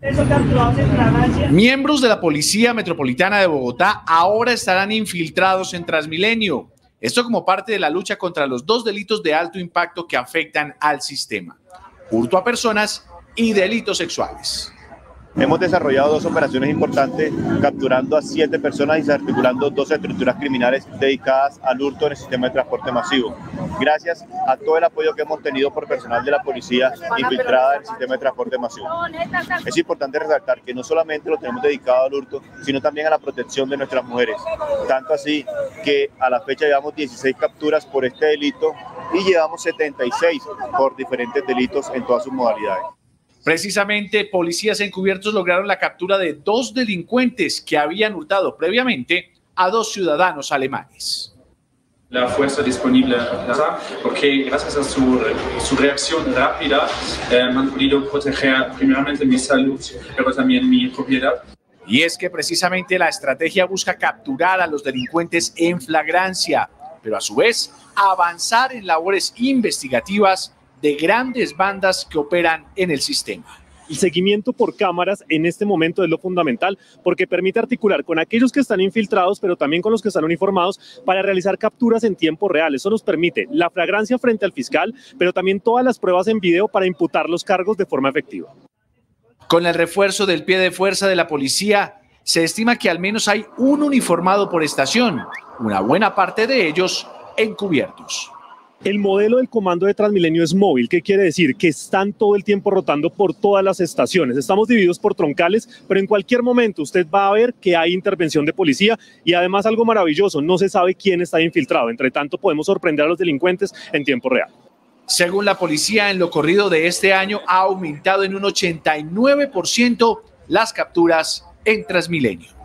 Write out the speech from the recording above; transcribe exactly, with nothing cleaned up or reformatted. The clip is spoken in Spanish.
Miembros de la Policía Metropolitana de Bogotá ahora estarán infiltrados en Transmilenio. Esto como parte de la lucha contra los dos delitos de alto impacto que afectan al sistema: hurto a personas y delitos sexuales. Hemos desarrollado dos operaciones importantes, capturando a siete personas y desarticulando dos estructuras criminales dedicadas al hurto en el sistema de transporte masivo. Gracias a todo el apoyo que hemos tenido por personal de la policía infiltrada en el sistema de transporte masivo. Es importante resaltar que no solamente lo tenemos dedicado al hurto, sino también a la protección de nuestras mujeres. Tanto así que a la fecha llevamos dieciséis capturas por este delito y llevamos setenta y seis por diferentes delitos en todas sus modalidades. Precisamente, policías encubiertos lograron la captura de dos delincuentes que habían hurtado previamente a dos ciudadanos alemanes. La fuerza disponible en la plaza, porque gracias a su, su reacción rápida eh, han podido proteger primeramente mi salud, pero también mi propiedad. Y es que precisamente la estrategia busca capturar a los delincuentes en flagrancia, pero a su vez avanzar en labores investigativas de grandes bandas que operan en el sistema. El seguimiento por cámaras en este momento es lo fundamental, porque permite articular con aquellos que están infiltrados, pero también con los que están uniformados, para realizar capturas en tiempo real. Eso nos permite la flagrancia frente al fiscal, pero también todas las pruebas en video para imputar los cargos de forma efectiva. Con el refuerzo del pie de fuerza de la policía, se estima que al menos hay un uniformado por estación, una buena parte de ellos encubiertos. El modelo del comando de Transmilenio es móvil. ¿Qué quiere decir? Que están todo el tiempo rotando por todas las estaciones. Estamos divididos por troncales, pero en cualquier momento usted va a ver que hay intervención de policía y además algo maravilloso, no se sabe quién está infiltrado. Entre tanto, podemos sorprender a los delincuentes en tiempo real. Según la policía, en lo corrido de este año ha aumentado en un ochenta y nueve por ciento las capturas en Transmilenio.